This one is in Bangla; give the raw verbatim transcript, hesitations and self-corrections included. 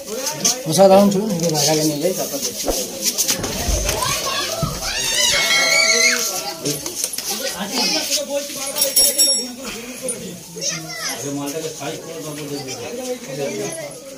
অসাধারণ ছিল। নিজে ভাইরাকে নিয়ে যাই, তারপর দেখছি। মালটাকে সাইজ করে